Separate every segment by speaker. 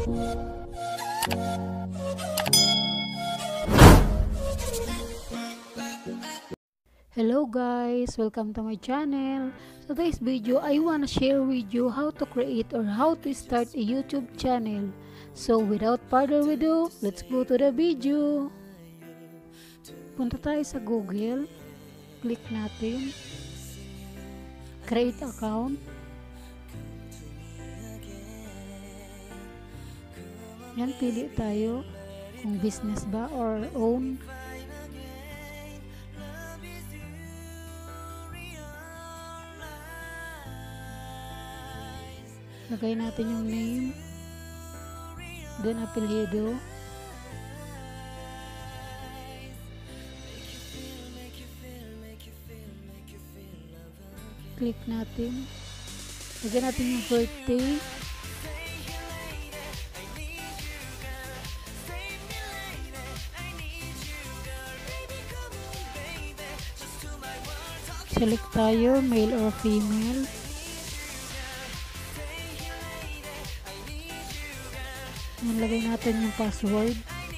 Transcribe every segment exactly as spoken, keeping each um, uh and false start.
Speaker 1: Hello guys, welcome to my channel. Today's video, I wanna share with you how to create or how to start a YouTube channel. So without further ado, let's go to the video. Punta tayo sa Google, click natin, create account. Yan, pili tayo kung business ba or own. Lagay natin yung name, then apelyido, click natin, lagyan natin yung birthday, select tayo male or female. Nilagay natin yung password.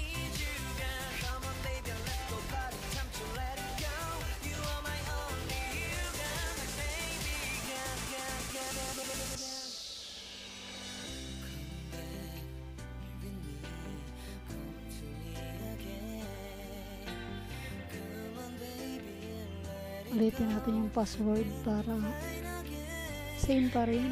Speaker 1: Ulitin natin yung password para same pa rin.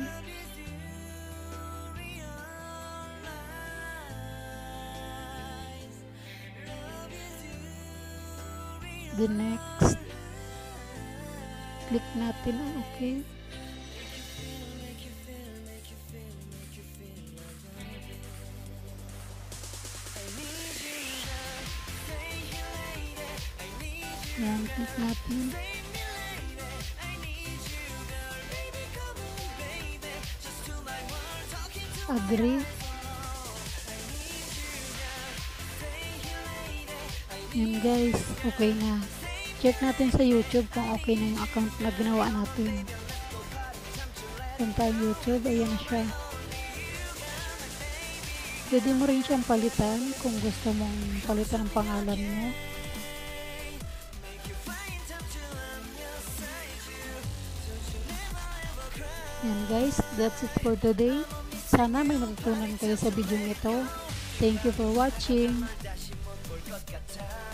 Speaker 1: The next, click natin ang okay. Yan, click natin. Agree. Yan guys, okay na. Check natin sa YouTube kung okay na yung account na ginawa natin. Punta yung YouTube, ayan na siya. Pwede mo rin siyang palitan kung gusto mong palitan ang pangalan mo. Yan guys, that's it for today. Sana may natutunan kayo sa video nito. Thank you for watching.